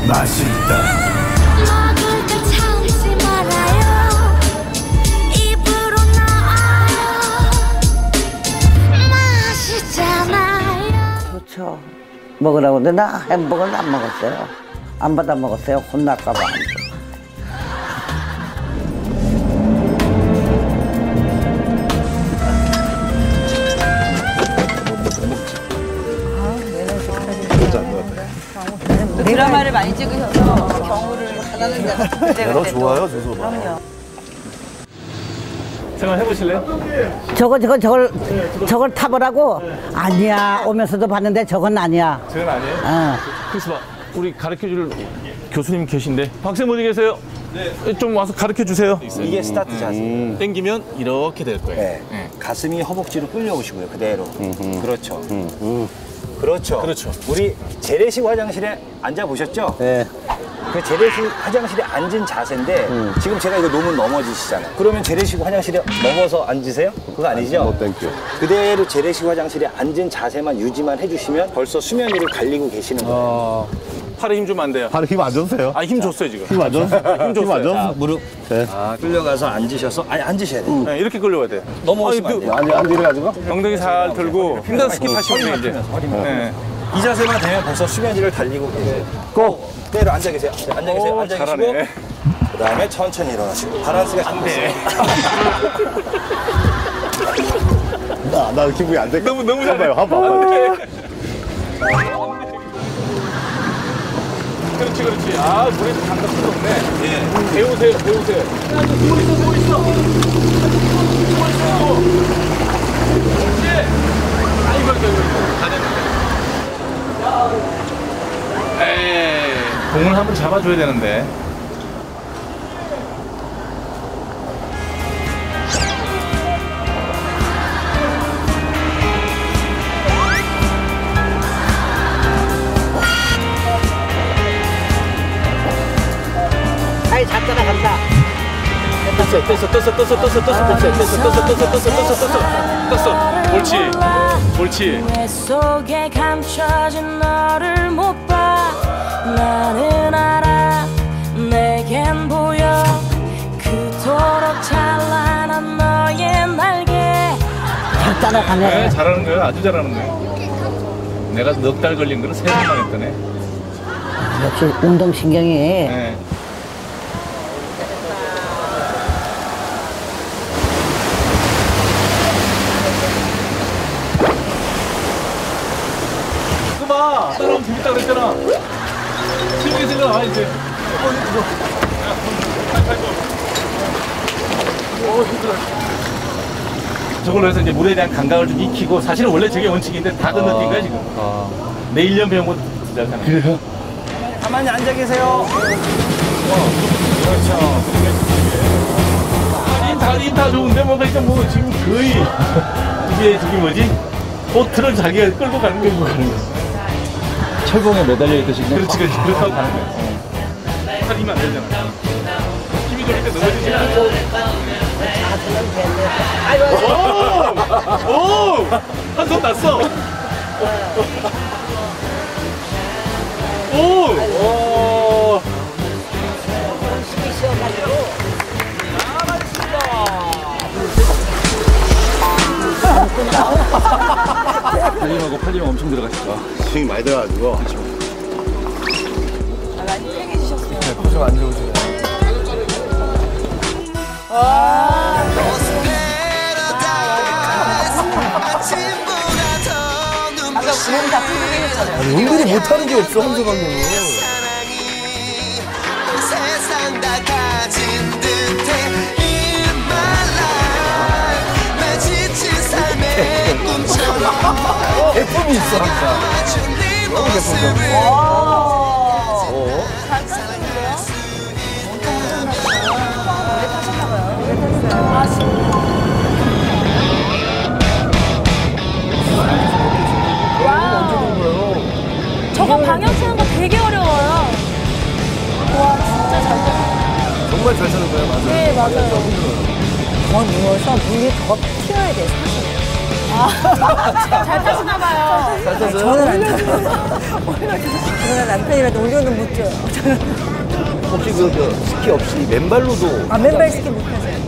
맛있다. 먹을 걸 참지 말아요. 입으로 넣어요. 맛있잖아요. 좋죠. 먹으라고 근데 나 햄버거는 안 먹었어요. 안 받아 먹었어요. 혼날까봐. 드라마를 많이 찍으셔서 경우를 하다는 데가 여러 좋아요, 저도. 그럼요. 생각 해보실래요? 저걸 타보라고? 아니야. 오면서도 봤는데 저건 아니야. 저건 아니에요? 어. 그래서 봐, 우리 가르쳐줄 교수님 계신데 박쌤 어디 계세요? 네. 좀 와서 가르쳐주세요. 이게 스타트 자세. 땡기면 이렇게 될 거예요. 네. 가슴이 허벅지로 끌려오시고요, 그대로. 그렇죠. 그렇죠. 그렇죠. 우리 재래식 화장실에 앉아보셨죠? 네. 그 재래식 화장실에 앉은 자세인데 지금 제가 이거 놓으면 넘어지시잖아요. 그러면 재래식 화장실에 넘어서 앉으세요? 그거 아니죠? 땡큐. 그대로 재래식 화장실에 앉은 자세만 유지만 해주시면 벌써 수면 위를 갈리고 계시는 거예요. 팔에 힘 주면 안 돼요. 팔에 힘 안 줬어요? 아, 힘 줬어요, 지금. 힘 안 줬어요? 힘 줬어요. 힘 안 줬어요? 자, 무릎 네. 끌려가서 앉으셔서 아니 앉으셔야 돼요. 네, 이렇게 끌려와야 돼요. 넘어오시면 안 돼요. 안 이래가지고? 엉덩이 살 들고 힘든 스킵 하시면 돼요, 이제. 네. 이 자세만 되면 벌써 수면 위를 달리고 계세요. 꼭 그대로 앉아 계세요. 앉아 계세요. 앉아 계시고 잘하네. 그다음에 천천히 일어나시고 바란스가 잡혔어요. 나 기분이 안 돼. 너무 잘해. 한봐요, 한번. 그렇지. 아, 물에 감각 필요 없네. 예. 배우세요. 누워 있어. 그렇지. 아이고. 다 됐네. 에이, 공을 한번 잡아줘야 되는데. 아이, 잘 따라간다. 떴어. 옳지. 내 속에 감춰진 너를 못 봐. 나는 알아. 내겐 보여. 그토록 찬란한 너의 날개. 잘 따라가네. 네, 잘하는 거예요. 아주 잘하는 거예요. 내가 넉 달 걸린 거는 3번만 했더네. 역시 운동신경이. 네. 그거 봐! 따라오면 재밌다 그랬잖아. 재밌게 생각 안 이제. 저걸로 해서 이제 물에 대한 감각을 좀 익히고, 사실은 원래 저게 원칙인데 다 건너뛴 거야, 지금. 내 1년 배운 거 시작하는. 그래요? 가만히 앉아 계세요. 그렇죠. 힘 다 좋은데, 뭔가 일단 뭐, 지금 거의, 이게 저기 뭐지? 보트를 자기가 끌고 가는 거야. 철봉에 매달려 있듯이 그냥. 그렇지. 그렇다고 가는 거야. 팔 힘이 안 되잖아. 힘이 돌릴 때 넘어지지 않아. 오! 한 손 났어. 오! 팔림하고 팔림 엄청 들어가시죠. 힘이 많이 들어가지고. 많이 팽해지셨어요. 표정 안 좋으시네. 아까 몸 다 풀고 계셨잖아요. 은근히 못하는 게 없어, 함수 감독은. 세상 다 가진 듯해 In my life 나 지친 삶의 꿈처럼 대품이 있어, 항상. 네 너무 모습을 잘 타셨는데요? 오래 타셨나봐요. 오래 탔어요. 저거 방향 치는 거 되게 어려워요. 와, 진짜 잘 탔어요. 정말 잘 타는 거예요, 맞아요. 네, 맞아요. 더 누워서 물이 더 튀어야 돼, 사실. 잘 타시나 봐요. 저는 안 타요. 저는 남편이라도 올려는 못 줘요. 혹시 그 스키 없이 맨발로도 맨발 스키 못 타세요.